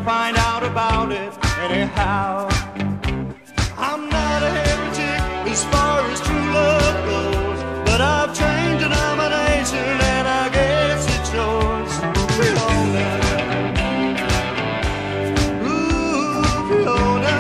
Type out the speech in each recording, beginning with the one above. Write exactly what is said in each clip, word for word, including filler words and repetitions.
find out about it anyhow. I'm not a heretic as far as true love goes, but I've changed denomination and I guess it shows. Fiona, ooh, Fiona,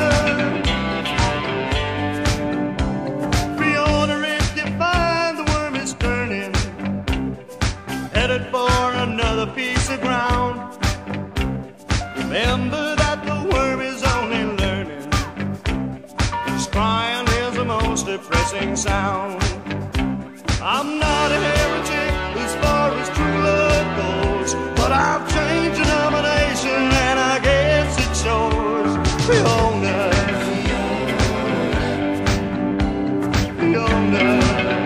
Fiona, if you find the worm is turning, headed for another piece of ground, remember that the worm is only learning. His crying is the most depressing sound. I'm not a heretic as far as true love goes, but I've changed denomination and I guess it shows. Fiona, Fiona.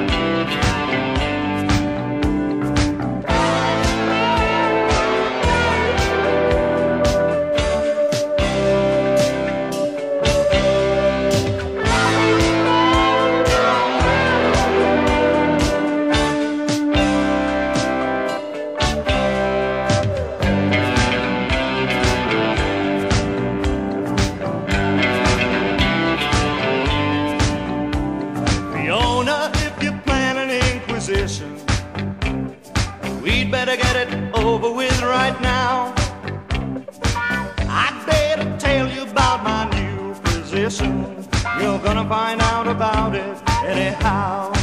Fiona, if you plan an inquisition, we'd better get it over with right now. I'd better tell you about my new position. You're gonna find out about it anyhow.